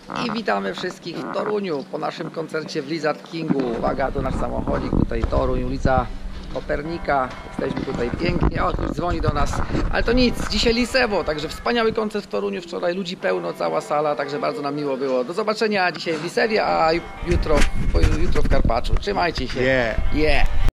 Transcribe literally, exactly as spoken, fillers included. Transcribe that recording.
I witamy wszystkich w Toruniu po naszym koncercie w Lizard Kingu. Uwaga, to nasz samochodzik, tutaj Toruń, ulica Kopernika. Jesteśmy tutaj pięknie. O, ktoś dzwoni do nas, ale to nic, dzisiaj Lisewo, także wspaniały koncert w Toruniu. Wczoraj ludzi pełno, cała sala, także bardzo nam miło było. Do zobaczenia dzisiaj w Lisewie, a jutro, jutro w Karpaczu. Trzymajcie się. Yeah. Yeah.